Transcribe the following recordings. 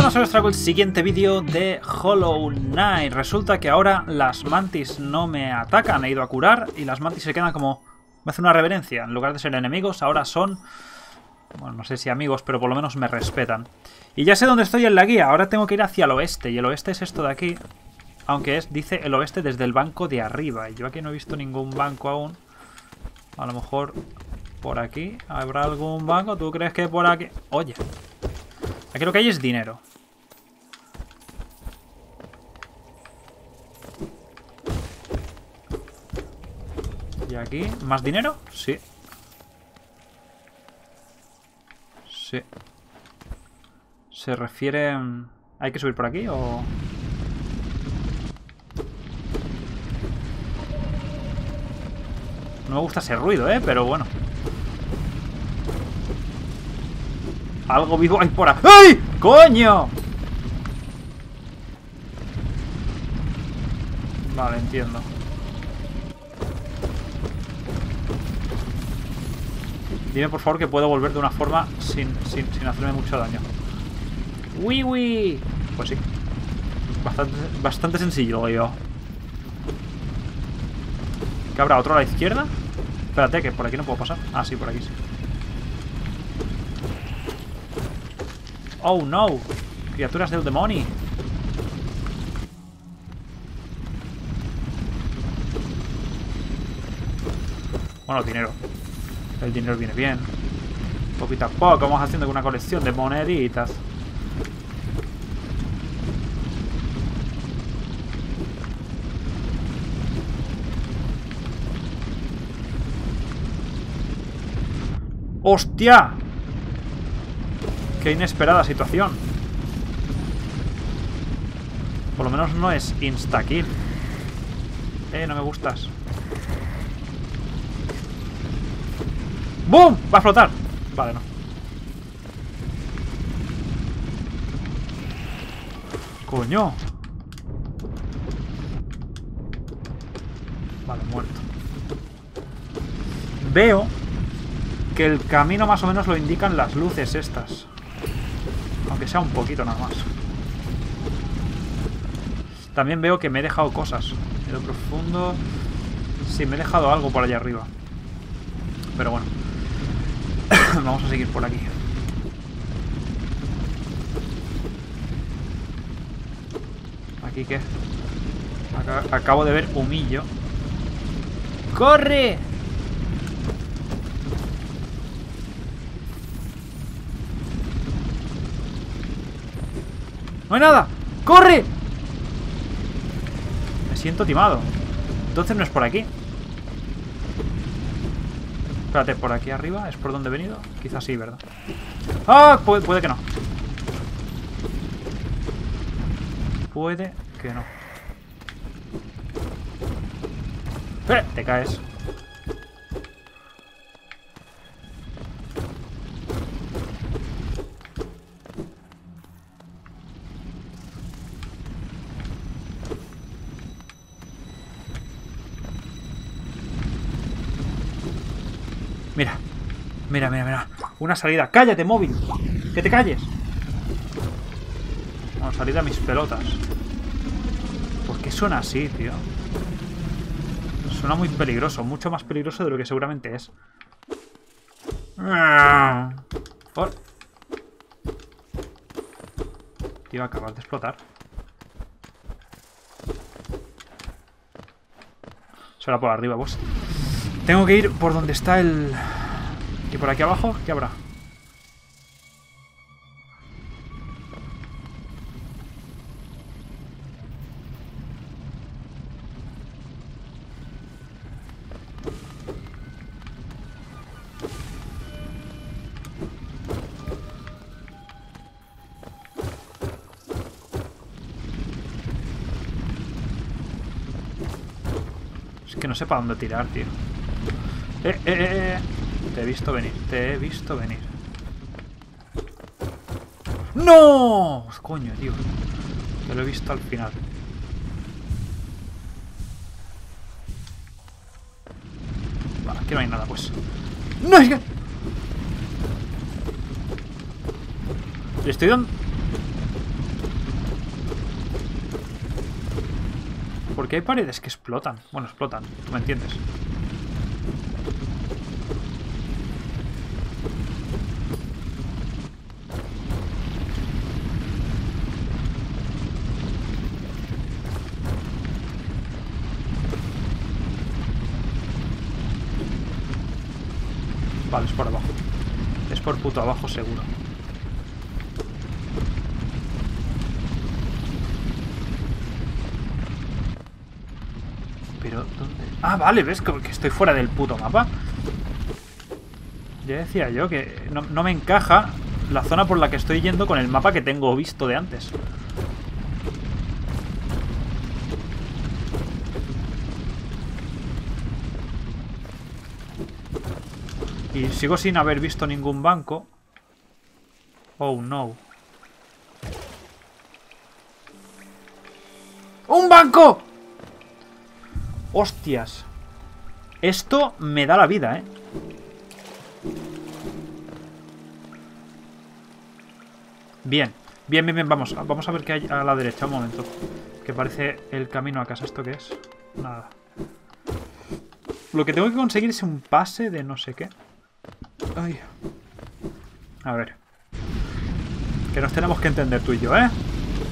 buenas, hoy os traigo el siguiente vídeo de Hollow Knight. Resulta que ahora las mantis no me atacan, he ido a curar y las mantis se quedan como... me hacen una reverencia, en lugar de ser enemigos ahora son... bueno, no sé si amigos, pero por lo menos me respetan. Y ya sé dónde estoy en la guía, ahora tengo que ir hacia el oeste, y el oeste es esto de aquí. Aunque dice el oeste desde el banco de arriba, y yo aquí no he visto ningún banco aún. A lo mejor por aquí habrá algún banco, ¿tú crees que por aquí? Oye, aquí lo que hay es dinero. ¿Y aquí? ¿Más dinero? Sí. Sí. ¿Se refiere... ¿hay que subir por aquí o...? No me gusta ese ruido, pero bueno. Algo vivo hay por ahí. ¡Ay! ¡Coño! Vale, entiendo. Dime por favor que puedo volver de una forma sin hacerme mucho daño. ¡Uy, uy! Pues sí. Bastante sencillo, yo. ¿Qué habrá? ¿Otro a la izquierda? Espérate, que por aquí no puedo pasar. Ah, sí, por aquí sí. Oh, no. Criaturas del demonio. Bueno, dinero. El dinero viene bien. Poquito a poco vamos haciendo una colección de moneditas. ¡Hostia! ¡Qué inesperada situación! Por lo menos no es insta-kill. No me gustas. ¡Bum! ¡Va a flotar! Vale, no. ¡Coño! Vale, muerto. Veo que el camino más o menos lo indican las luces estas. Aunque sea un poquito nada más. También veo que me he dejado cosas. En lo profundo... sí, me he dejado algo por allá arriba. Pero bueno. Vamos a seguir por aquí. ¿Aquí qué? Acabo de ver humillo. ¡Corre! ¡No hay nada! ¡Corre! Me siento timado. Entonces no es por aquí. Espérate, ¿por aquí arriba? ¿Es por donde he venido? Quizás sí, ¿verdad? ¡Ah! Puede que no. Puede que no. Te caes. Mira. Mira, mira, mira. Una salida. ¡Cállate, móvil! ¡Que te calles! Bueno, salida a mis pelotas. ¿Por qué suena así, tío? Suena muy peligroso. Mucho más peligroso de lo que seguramente es. Por... Tío, acabas de explotar. Será por arriba, pues. Tengo que ir por donde está el... ¿y por aquí abajo? ¿Qué habrá? Es que no sé para dónde tirar, tío. Te he visto venir, te he visto venir. ¡No! Coño, tío. Te lo he visto al final. Vale, aquí no hay nada, pues. ¡No! Es que... le estoy dando... Porque hay paredes que explotan. Bueno, explotan, tú me entiendes. Vale, es por abajo. Es por puto abajo seguro. Pero, ¿dónde? Ah, vale, ¿ves? Que estoy fuera del puto mapa. Ya decía yo que no me encaja la zona por la que estoy yendo con el mapa que tengo visto de antes. Y sigo sin haber visto ningún banco. Oh, no. ¡Un banco! ¡Hostias! Esto me da la vida, ¿eh? Bien. Bien, bien, bien. Vamos a ver qué hay a la derecha. Un momento. Que parece el camino a casa. ¿Esto qué es? Nada. Lo que tengo que conseguir es un pase de no sé qué. Ay. A ver. Que nos tenemos que entender tú y yo, ¿eh?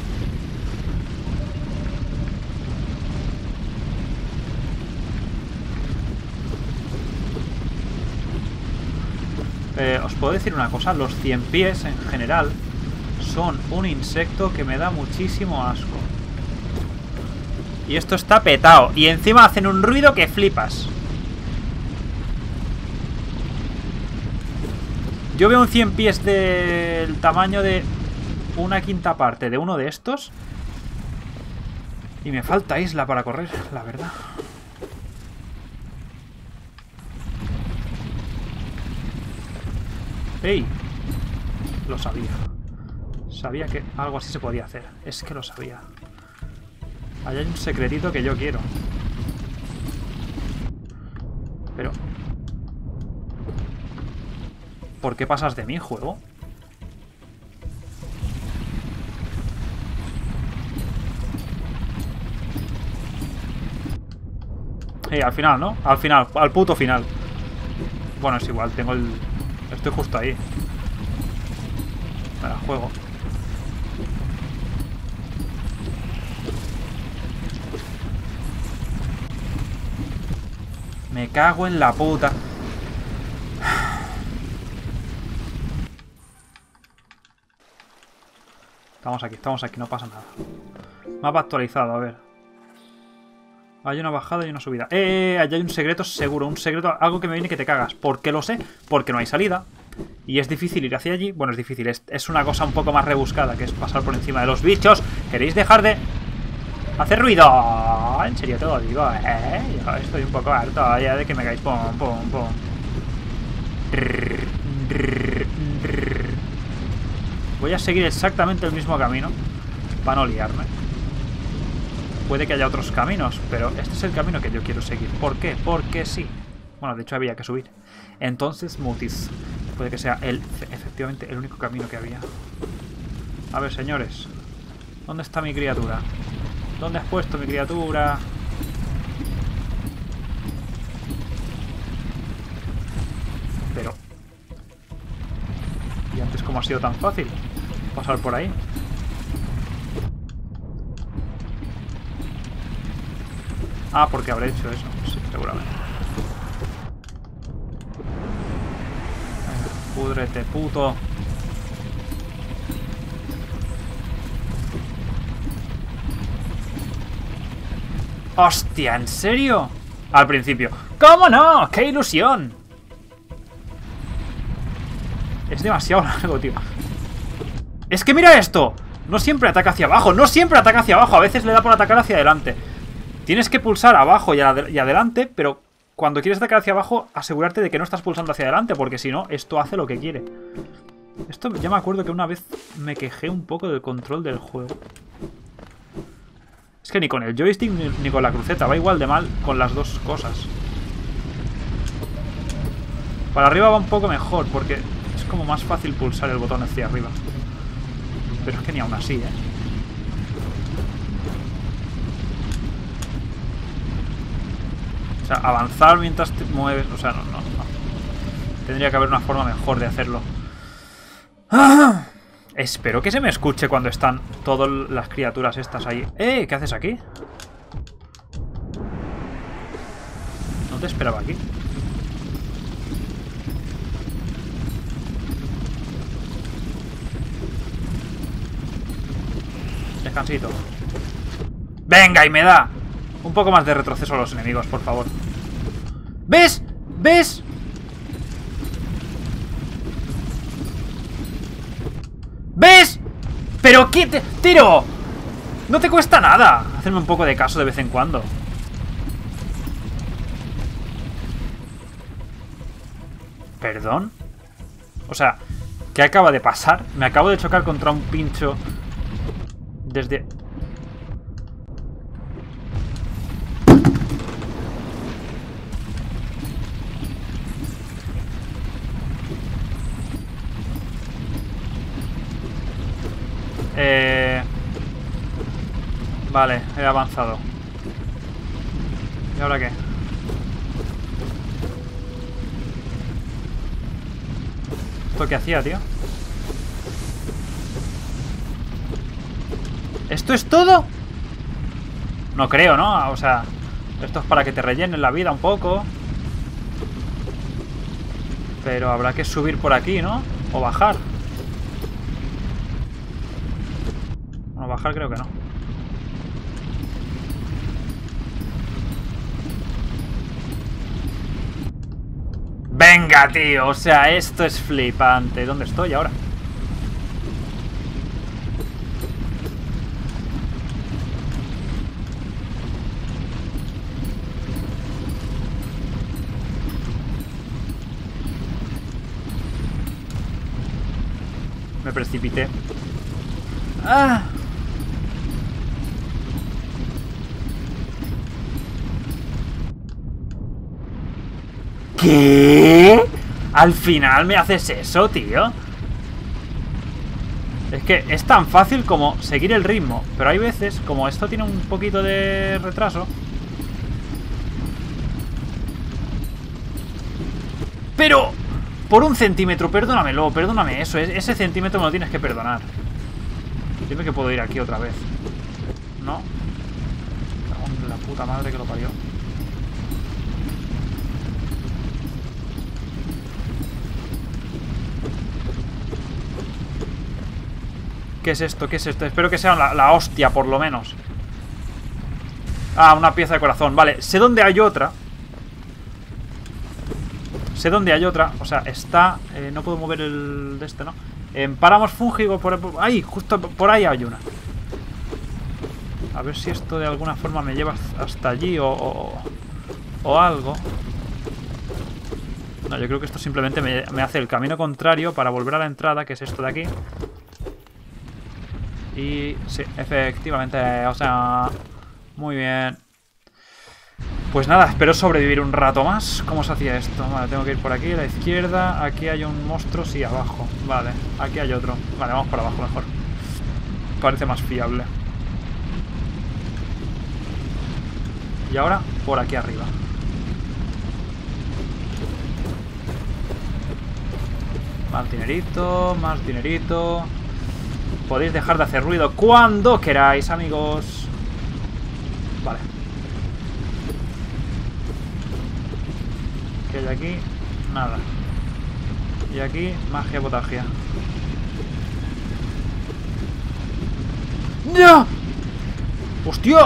Os puedo decir una cosa. Los 100 pies en general son un insecto que me da muchísimo asco. Y esto está petado. Y encima hacen un ruido que flipas. Yo veo un 100 pies del tamaño de una quinta parte de uno de estos. Y me falta isla para correr, la verdad. ¡Ey! Lo sabía. Sabía que algo así se podía hacer. Es que lo sabía. Ahí hay un secretito que yo quiero. Pero... ¿por qué pasas de mí, juego? Al final, ¿no? Al final, al puto final. Bueno, es igual, tengo el... estoy justo ahí. Me la juego. Me cago en la puta. Estamos aquí, no pasa nada. Mapa actualizado, a ver. Hay una bajada y una subida. Allá hay un secreto seguro, un secreto, algo que me viene que te cagas. ¿Por qué lo sé? Porque no hay salida. Y es difícil ir hacia allí. Bueno, es difícil, es una cosa un poco más rebuscada, que es pasar por encima de los bichos. ¿Queréis dejar de hacer ruido? En serio te lo digo, yo estoy un poco harto ya de que me caéis. Pum, pum, pum. Voy a seguir exactamente el mismo camino para no liarme. Puede que haya otros caminos, pero este es el camino que yo quiero seguir. ¿Por qué? Porque sí. Bueno, de hecho había que subir. Entonces, Mutis. Puede que sea efectivamente el único camino que había. A ver, señores. ¿Dónde está mi criatura? ¿Dónde has puesto mi criatura? Pero... ¿y antes cómo ha sido tan fácil pasar por ahí? Ah, porque habré hecho eso. Sí, seguramente. Venga, púdrete, puto. ¡Hostia! ¿En serio? Al principio. ¿Cómo no? ¡Qué ilusión! Es demasiado largo, tío. ¡Es que mira esto! No siempre ataca hacia abajo. No siempre ataca hacia abajo. A veces le da por atacar hacia adelante. Tienes que pulsar abajo y adelante, pero cuando quieres atacar hacia abajo, asegurarte de que no estás pulsando hacia adelante, porque si no, esto hace lo que quiere. Esto ya me acuerdo que una vez me quejé un poco del control del juego. Es que ni con el joystick ni con la cruceta, va igual de mal con las dos cosas. Para arriba va un poco mejor, porque es como más fácil pulsar el botón hacia arriba. Pero es que ni aún así, sea, avanzar mientras te mueves. O sea, no. Tendría que haber una forma mejor de hacerlo. ¡Ah! Espero que se me escuche cuando están todas las criaturas estas ahí. ¿Qué haces aquí? No te esperaba aquí. Descansito. ¡Venga! Y me da un poco más de retroceso a los enemigos, por favor. ¿Ves? ¿Ves? ¿Ves? ¿Pero qué te... ¡Tiro! No te cuesta nada hacerme un poco de caso de vez en cuando. ¿Perdón? O sea, ¿qué acaba de pasar? Me acabo de chocar contra un pincho desde... Vale, he avanzado. ¿Y ahora qué? ¿Esto qué hacía, tío? ¿Esto es todo? No creo, ¿no? O sea, esto es para que te rellenen la vida un poco. Pero habrá que subir por aquí, ¿no? O bajar. Bueno, bajar creo que no. Venga, tío. O sea, esto es flipante. ¿Dónde estoy ahora? Me precipité. ¡Ah! ¿Qué? ¿Al final me haces eso, tío? Es que es tan fácil como seguir el ritmo. Pero hay veces, como esto tiene un poquito de retraso... ¡Pero! Por un centímetro, perdónamelo, perdóname eso. Ese centímetro me lo tienes que perdonar. Dime que puedo ir aquí otra vez. ¿No? La puta madre que lo parió. ¿Qué es esto? ¿Qué es esto? Espero que sea la hostia, por lo menos. Ah, una pieza de corazón. Vale, sé dónde hay otra. Sé dónde hay otra. O sea, está... no puedo mover el de este, ¿no? En páramos fúngicos por ahí, justo por ahí hay una. A ver si esto de alguna forma me lleva hasta allí o algo. No, yo creo que esto simplemente me hace el camino contrario para volver a la entrada, que es esto de aquí. Y sí, efectivamente, o sea, muy bien. Pues nada, espero sobrevivir un rato más. ¿Cómo se hacía esto? Vale, tengo que ir por aquí, a la izquierda. Aquí hay un monstruo, sí, abajo. Vale, aquí hay otro. Vale, vamos por abajo mejor. Parece más fiable. Y ahora, por aquí arriba. Más dinerito, más dinerito. Podéis dejar de hacer ruido cuando queráis, amigos. Vale. ¿Qué hay aquí? Nada. Y aquí, magia potagia. ¡Ya! ¡Hostia!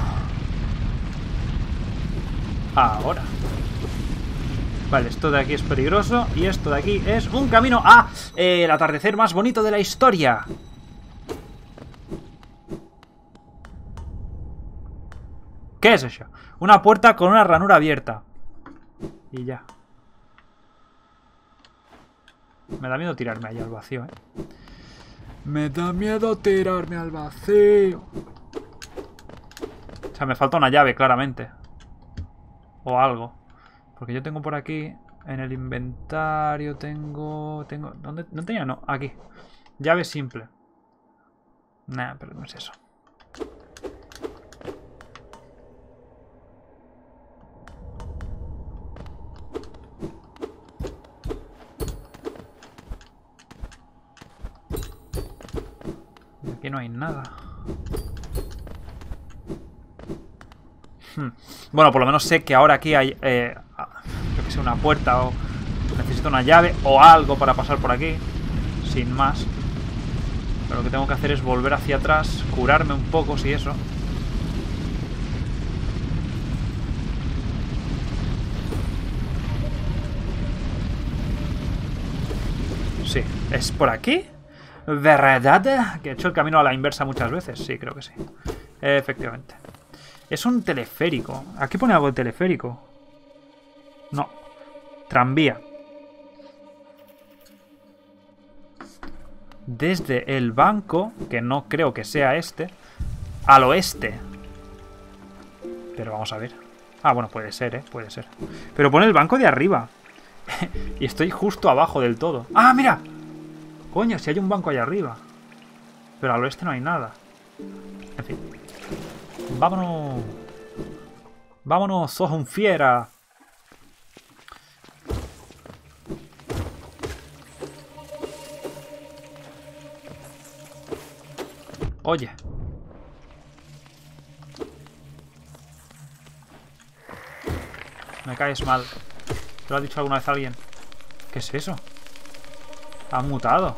Ahora. Vale, esto de aquí es peligroso. Y esto de aquí es un camino a el atardecer más bonito de la historia. ¿Qué es eso? Una puerta con una ranura abierta. Y ya. Me da miedo tirarme ahí al vacío, ¿eh? Me da miedo tirarme al vacío. O sea, me falta una llave, claramente. O algo. Porque yo tengo por aquí... En el inventario tengo... ¿Dónde? ¿No tenía? No, aquí. Llave simple. Nah, pero no es eso. Aquí no hay nada. Bueno, por lo menos sé que ahora aquí hay... yo que sé, una puerta o... Necesito una llave o algo para pasar por aquí. Sin más. Pero lo que tengo que hacer es volver hacia atrás, curarme un poco, si eso. Sí, ¿es por aquí? ¿Verdad? Que he hecho el camino a la inversa muchas veces. Sí, creo que sí. Efectivamente. Es un teleférico. Aquí pone algo de teleférico. No. Tranvía. Desde el banco, que no creo que sea este, al oeste. Pero vamos a ver. Ah, bueno, puede ser, puede ser. Pero pone el banco de arriba. Y estoy justo abajo del todo. ¡Ah, mira! Coño, si hay un banco allá arriba. Pero al oeste no hay nada. En fin. Vámonos. Vámonos, sos un fiera. Oye. Me caes mal. ¿Te lo ha dicho alguna vez alguien? ¿Qué es eso? Ha mutado.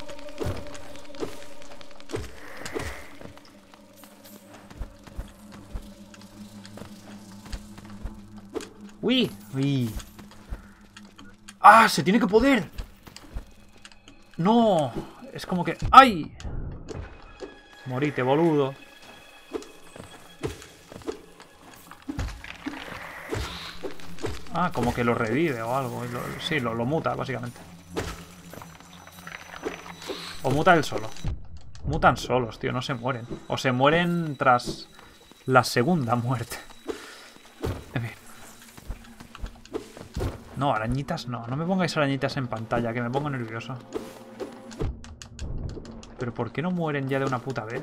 ¡Uy! ¡Uy! ¡Ah! ¡Se tiene que poder! ¡No! Es como que... ¡Ay! Morite, boludo. Ah, como que lo revive o algo. Sí, lo muta, básicamente. O muta él solo. Mutan solos, tío, no se mueren. O se mueren tras la segunda muerte. En fin. No, arañitas no. No me pongáis arañitas en pantalla, que me pongo nervioso. ¿Pero por qué no mueren ya de una puta vez?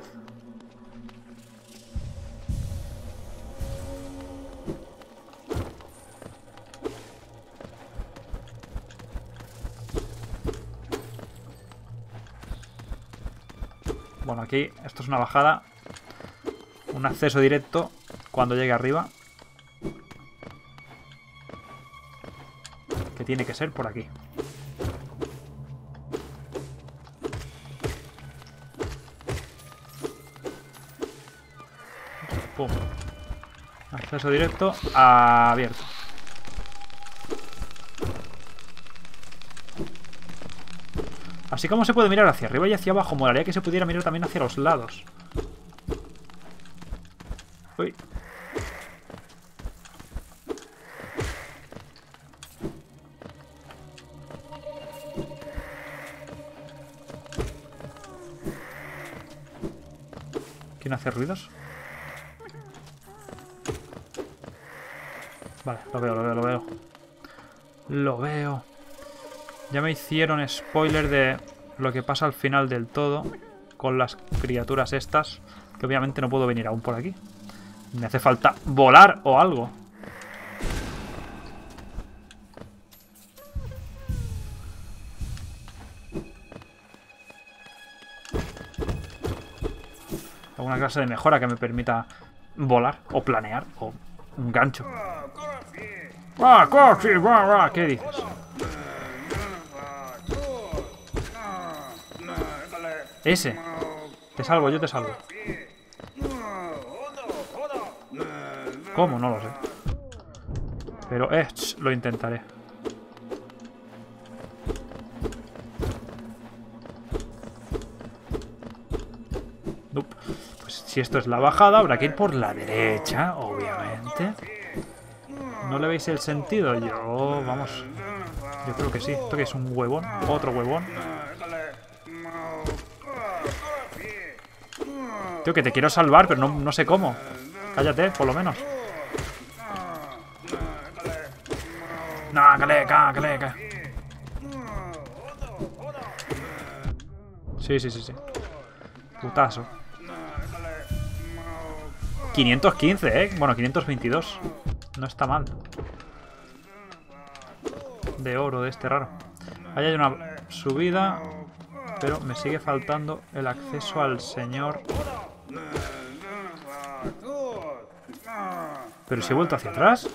Bueno, aquí esto es una bajada. Un acceso directo cuando llegue arriba. Que tiene que ser por aquí. Pum. Acceso directo abierto. Así como se puede mirar hacia arriba y hacia abajo, molaría que se pudiera mirar también hacia los lados. Uy. ¿Quién hace ruidos? Vale, lo veo. Lo veo. Ya me hicieron spoiler de lo que pasa al final del todo con las criaturas estas, que obviamente no puedo venir aún por aquí. Me hace falta volar o algo. Alguna clase de mejora que me permita volar o planear o un gancho. ¡Ah, coffee! ¿Qué dices? Ese. Te salvo, yo te salvo. ¿Cómo? No lo sé. Pero, lo intentaré. Nope. Pues si esto es la bajada, habrá que ir por la derecha, obviamente. ¿No le veis el sentido? Yo, vamos. Yo creo que sí. ¿Esto qué es? ¿Un huevón? ¿Otro huevón? Tío, que te quiero salvar, pero no sé cómo. Cállate, por lo menos. No, caleca. Sí. Putazo. 515, ¿eh? Bueno, 522. No está mal. De oro de este raro. Ahí hay una subida. pero me sigue faltando el acceso al señor. Pero si he vuelto hacia atrás.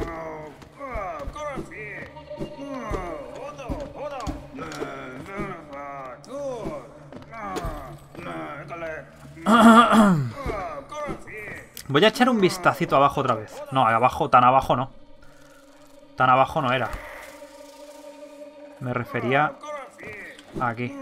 Voy a echar un vistacito abajo otra vez. No, abajo, tan abajo no. Tan abajo no era. Me refería aquí.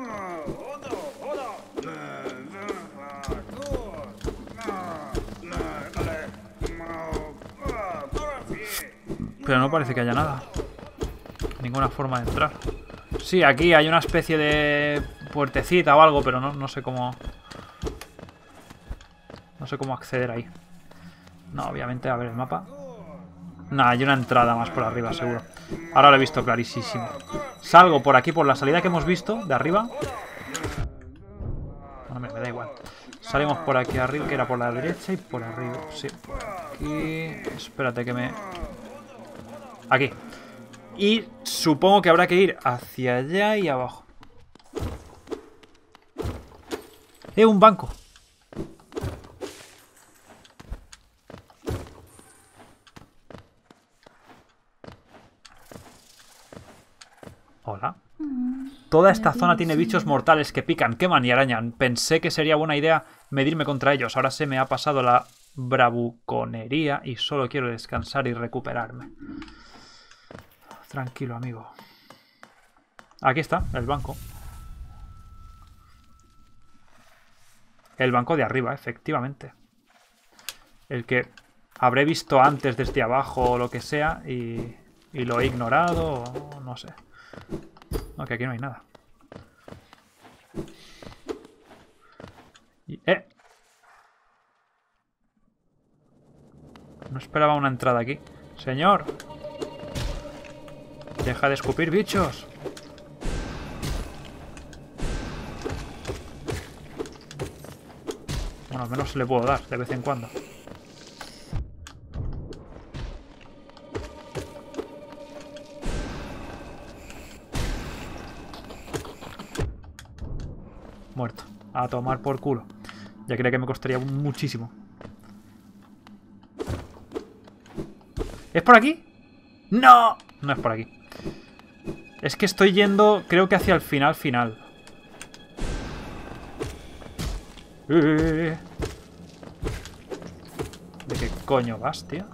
Pero no parece que haya nada. Ninguna forma de entrar. Sí, aquí hay una especie de puertecita o algo, pero no sé cómo... No sé cómo acceder ahí. No, obviamente, a ver el mapa. No, hay una entrada más por arriba, seguro. Ahora lo he visto clarísimo. Salgo por aquí, por la salida que hemos visto, de arriba. Bueno, me da igual. Salimos por aquí arriba, que era por la derecha y por arriba. Sí, por aquí... Espérate que me... Aquí. Y supongo que habrá que ir hacia allá y abajo. Un banco. Hola. Toda esta zona tiene bichos mortales que pican, queman y arañan. Pensé que sería buena idea medirme contra ellos. Ahora se me ha pasado la bravuconería y solo quiero descansar y recuperarme. Tranquilo, amigo. Aquí está, el banco. El banco de arriba, efectivamente. El que habré visto antes desde abajo o lo que sea y lo he ignorado o no sé. No, que aquí no hay nada. Y, no esperaba una entrada aquí. Señor. Deja de escupir bichos. Bueno, al menos le puedo dar de vez en cuando. Muerto. A tomar por culo. Ya creía que me costaría muchísimo. ¿Es por aquí? ¡No! No es por aquí. Es que estoy yendo, creo que hacia el final. ¿De qué coño vas, tío?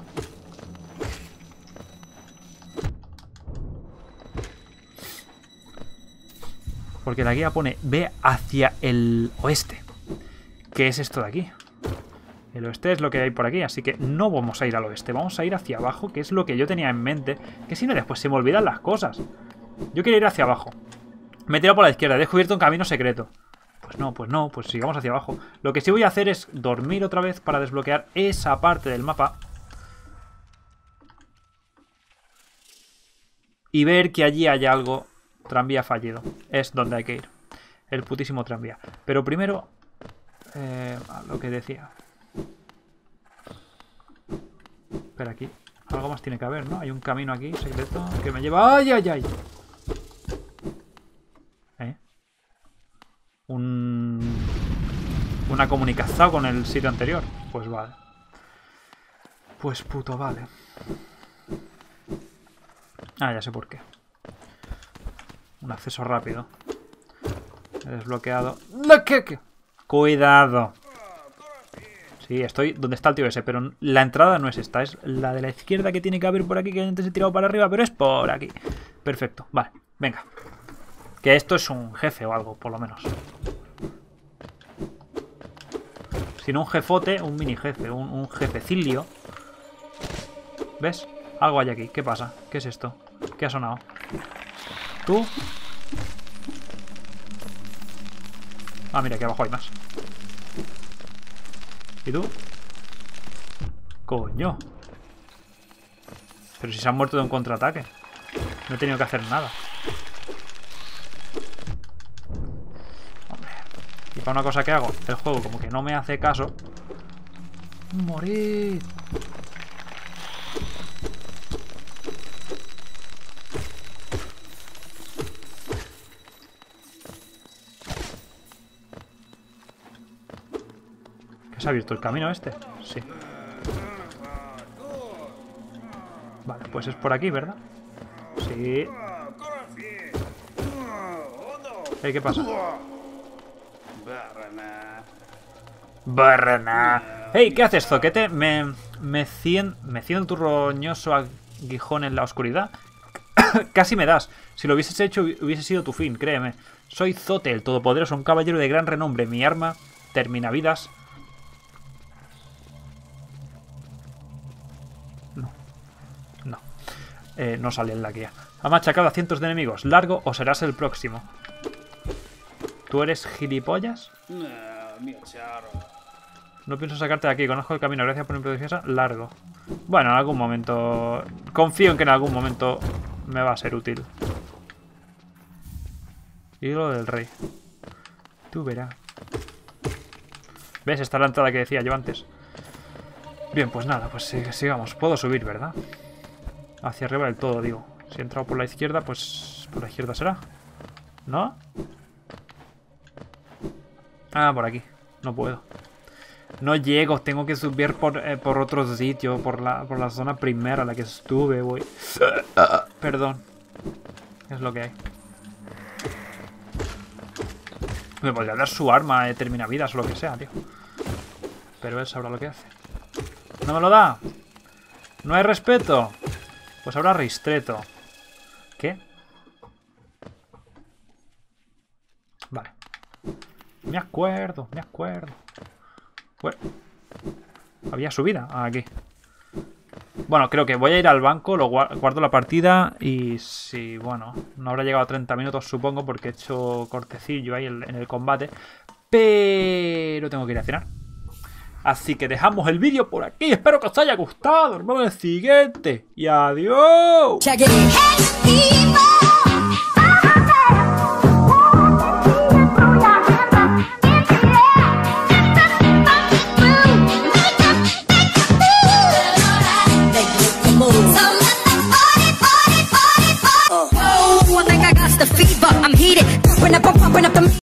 Porque la guía pone ve hacia el oeste. ¿Qué es esto de aquí? El oeste es lo que hay por aquí, así que no vamos a ir al oeste. Vamos a ir hacia abajo, que es lo que yo tenía en mente. Que si no, después se me olvidan las cosas. Yo quería ir hacia abajo. Me he tirado por la izquierda, he descubierto un camino secreto. Pues no, pues sigamos hacia abajo. Lo que sí voy a hacer es dormir otra vez para desbloquear esa parte del mapa. Y ver que allí hay algo. Tranvía fallido. Es donde hay que ir. El putísimo tranvía. Pero primero... lo que decía. Espera, aquí. Algo más tiene que haber, ¿no? Hay un camino aquí secreto que me lleva... ¡Ay, ay, ay! Una comunicación con el sitio anterior. Pues vale. Pues puto vale. Ah, ya sé por qué. Un acceso rápido. He desbloqueado. ¿Qué? Cuidado. Sí, estoy donde está el tío ese, pero la entrada no es esta. Es la de la izquierda que tiene que haber por aquí, que antes he tirado para arriba, pero es por aquí. Perfecto, vale, venga. Que esto es un jefe o algo, por lo menos. Si no un jefote, un mini jefe, un jefecilio. ¿Ves? Algo hay aquí. ¿Qué pasa? ¿Qué es esto? ¿Qué ha sonado? ¿Tú? Ah, mira, aquí abajo hay más. ¿Y tú? Coño. Pero si se han muerto de un contraataque. No he tenido que hacer nada. Hombre. Y para una cosa que hago, el juego como que no me hace caso. ¡Morir! ¿Se ha abierto el camino este? Sí. Vale, pues es por aquí, ¿verdad? Sí. ¿Qué pasa? Barrana. Hey, ¿qué haces, zoquete? Me ciendo tu roñoso aguijón en la oscuridad. Casi me das. Si lo hubieses hecho, hubiese sido tu fin, créeme. Soy Zote, el todopoderoso, un caballero de gran renombre. Mi arma termina vidas. No. No. No sale en la guía. Ha machacado a cientos de enemigos. Largo o serás el próximo. ¿Tú eres gilipollas? No pienso sacarte de aquí. Conozco el camino. Gracias por mi preciosa. Largo. Bueno, en algún momento... Confío en que en algún momento me va a ser útil. Y lo del rey. Tú verás. ¿Ves? Esta es la entrada que decía yo antes. Bien, pues nada, pues sigamos. Puedo subir, ¿verdad? Hacia arriba del todo, digo. Si he entrado por la izquierda, pues por la izquierda será. ¿No? Ah, por aquí. No puedo. No llego, tengo que subir por otro sitio, por la zona primera en la que estuve, voy. Perdón. Es lo que hay. Me podría dar su arma, termina vidas o lo que sea, tío. Pero él sabrá lo que hace. ¡No me lo da! ¡No hay respeto! Pues habrá ristreto. ¿Qué? Vale. Me acuerdo, me acuerdo. Bueno. Había subida aquí. Bueno, creo que voy a ir al banco, lo guardo la partida y si, bueno, no habrá llegado a 30 minutos supongo porque he hecho cortecillo ahí en el combate. Pero tengo que ir a cenar. Así que dejamos el vídeo por aquí. Espero que os haya gustado. Nos vemos en el siguiente. Y adiós.